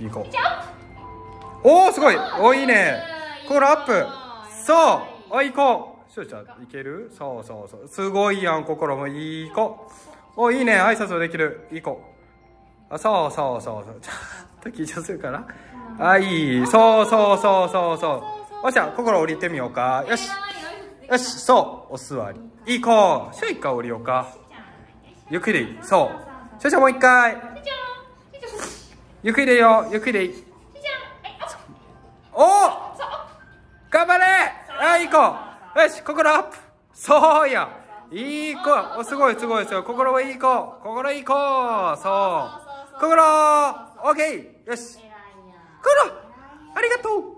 いい子。おお、すごい。お、いいね。心アップ。そう。お、いい子。しょうちゃん、いける？そうそうそう。すごいやん、心もいい子。お、いいね。挨拶もできる。いい子。あ、そうそうそうそう。ちょっと緊張するかな。あ、いい。そうそうそうそうそう。おっしゃ、心降りてみようか。よし。よし、そう。お座り。いい子。しょう一回降りようか。ゆっくり。そう。しょうちゃんもう一回。ゆっくりでいいよ。ゆっくりでいい。おお、頑張れ。あ、いい子。よし、心アップ。そうや。いい子。お、すごいすごいすごい。心はいい子。心いい子。そう。心、オッケー。よし。心、ありがとう。